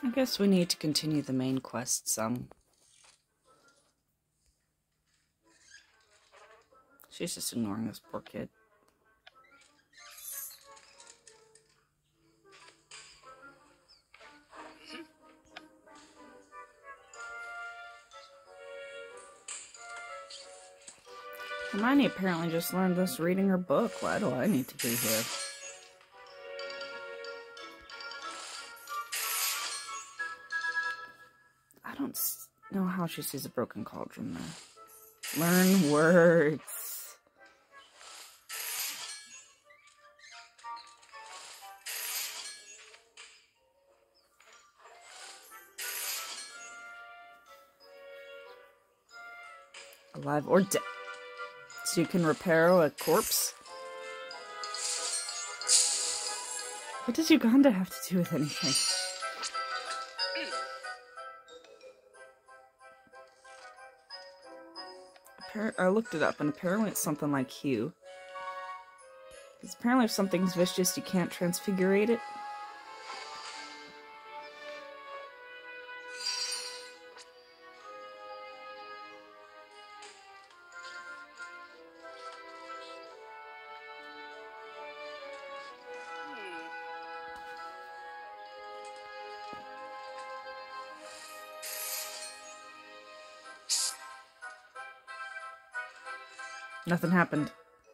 I guess we need to continue the main quest some. She's just ignoring this poor kid. Hermione apparently just learned this reading her book. Why do I need to be here? I don't know how she sees a broken cauldron there. Learn words. Alive or dead. So you can reparo a corpse? What does Uganda have to do with anything? I looked it up, and apparently it's something like hue. Because apparently if something's vicious, you can't transfigurate it. Nothing happened.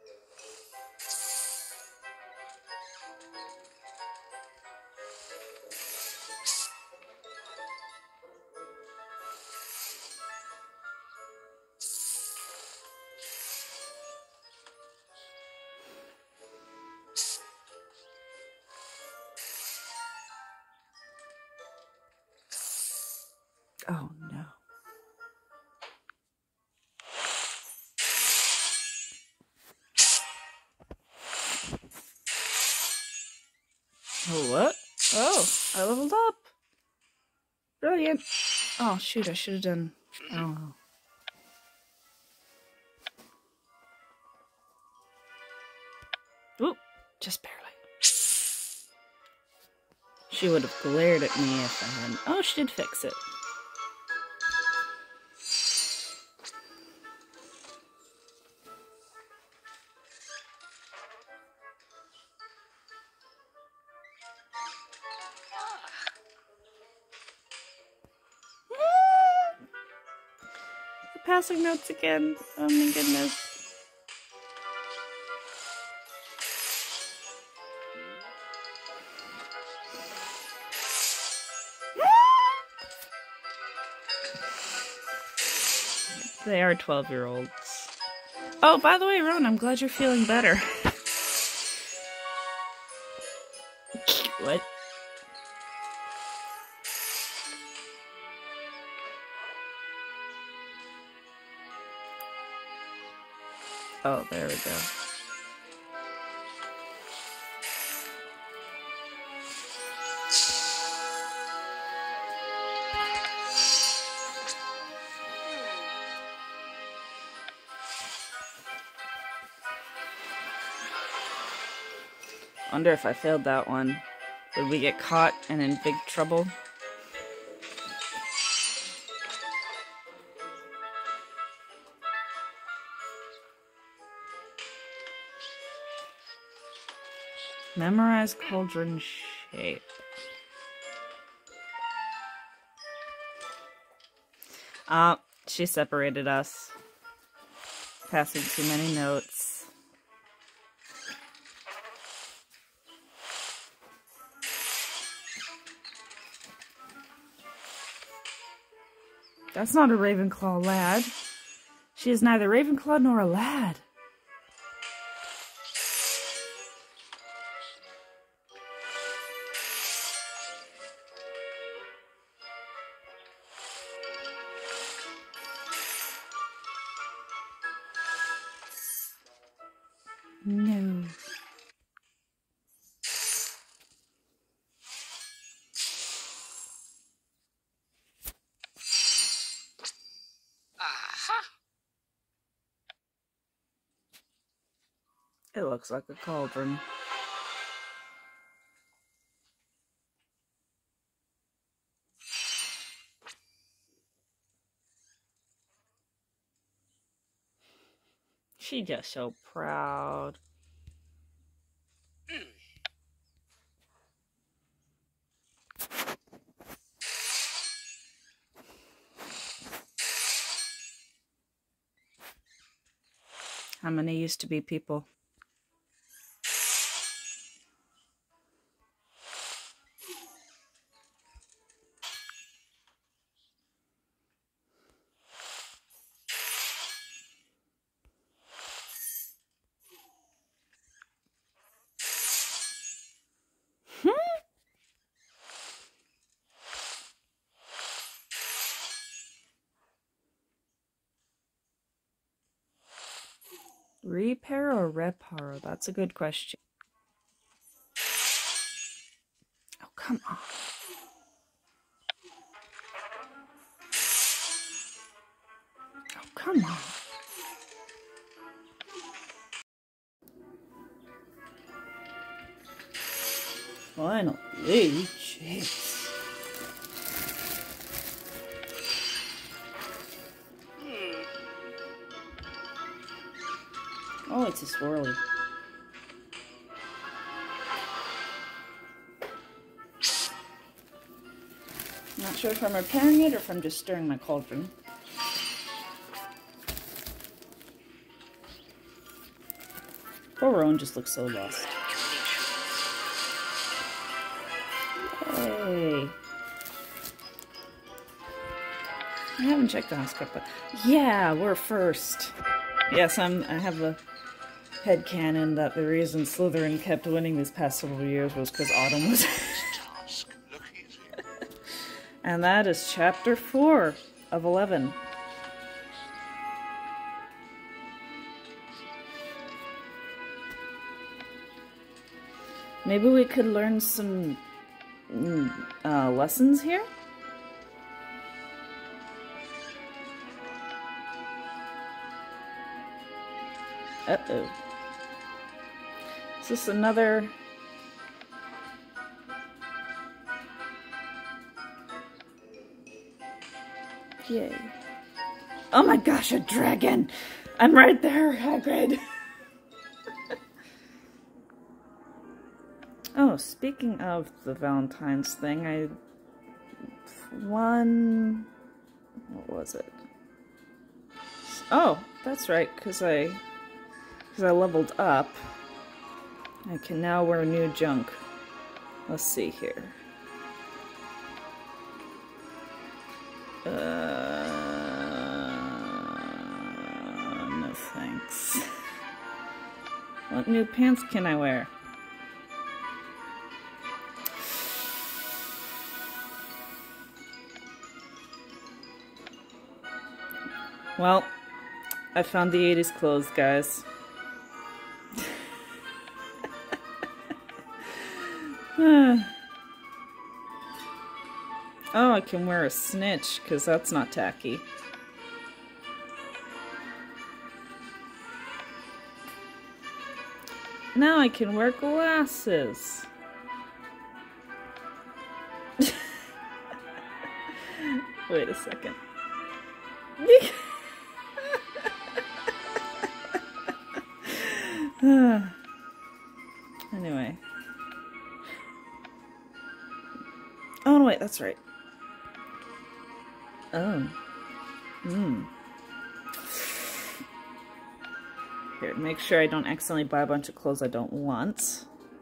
Oh no. Oh, what? Oh, I leveled up. Brilliant. Oh, shoot, I should have done... I don't know. Oop, just barely. She would have glared at me if I hadn't... Oh, she did fix it. Passing notes again. Oh my goodness. They are 12-year-olds. Oh, by the way, Ron, I'm glad you're feeling better. What? Oh, there we go. Wonder if I failed that one, would we get caught and in big trouble? Memorize cauldron shape. She separated us. Passing too many notes. That's not a Ravenclaw lad. She is neither Ravenclaw nor a lad. No. It looks like a cauldron. She's just so proud. How many used to be people? Reparo or Reparo? That's a good question. Oh, come on. Oh, come on. Finally, jeez. Oh, it's a swirly. Not sure if I'm repairing it or if I'm just stirring my cauldron. Poor Rowan just looks so lost. Hey. I haven't checked the house cup, but yeah, we're first. Yes, I have a headcanon that the reason Slytherin kept winning these past several years was because Autumn was. And that is chapter 4 of 11. Maybe we could learn some lessons here? Uh-oh. Is this another... Yay. Oh my gosh, a dragon! I'm right there, Hagrid! Oh, speaking of the Valentine's thing, I won... What was it? Oh, that's right, because I leveled up. I can now wear new junk. Let's see here. No thanks. What new pants can I wear? Well, I found the 80s clothes, guys. Oh, I can wear a snitch, because that's not tacky. Now I can wear glasses. Wait a second. Anyway. Oh, no, wait, that's right. Oh. Here, make sure I don't accidentally buy a bunch of clothes I don't want.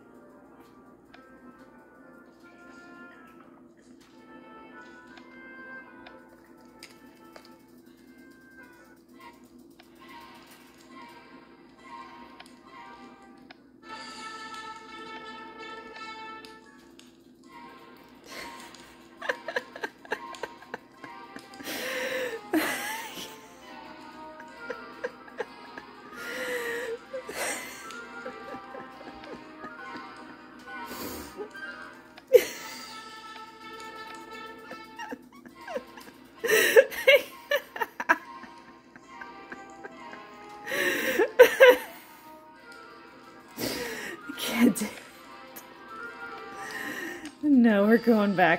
No, we're going back.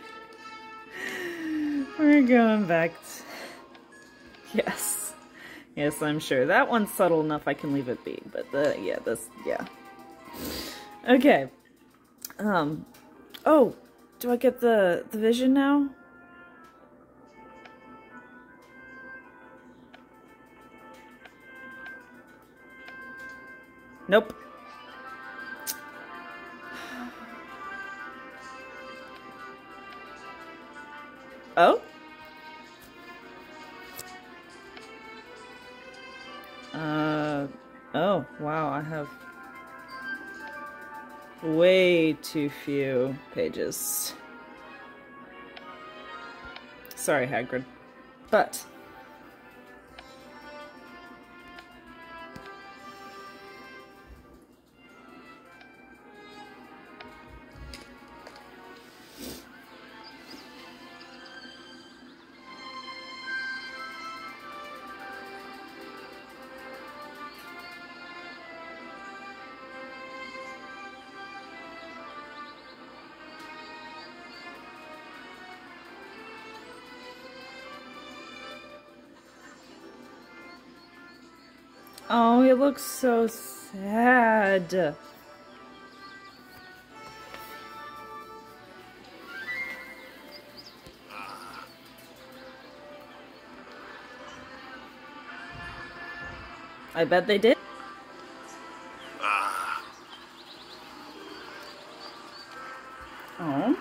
We're going back. Yes. Yes, I'm sure. That one's subtle enough I can leave it be, but yeah. Okay. Oh, do I get the vision now? Nope. Oh? Oh, wow, I have way too few pages. Sorry, Hagrid. But... oh, he looks so sad. I bet they did. Oh.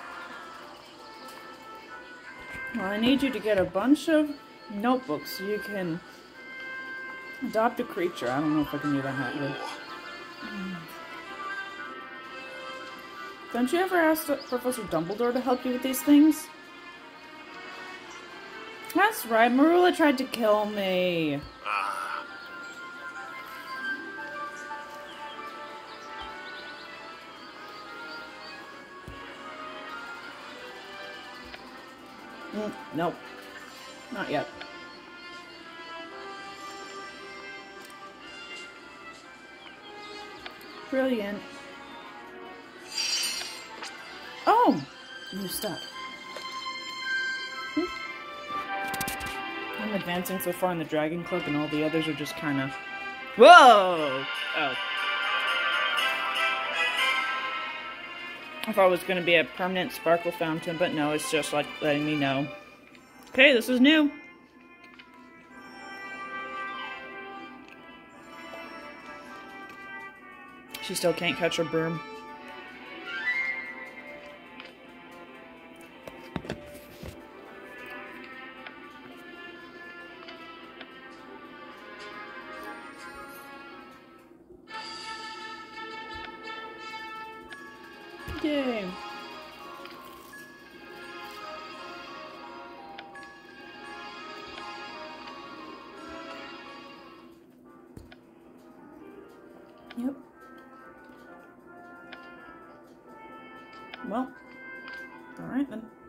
Well, I need you to get a bunch of notebooks so you can adopt a creature. I don't know if I can do that Hagrid. Don't you ever ask Professor Dumbledore to help you with these things? That's right, Marula tried to kill me. Nope. Not yet. Brilliant. Oh! New stuff. I'm advancing so far in the Dragon Club and all the others are just kind of... Whoa! Oh. I thought it was going to be a permanent sparkle fountain, but no, it's just like letting me know. Okay, this is new. She still can't catch her broom. Yay. Yep. Well, alright then.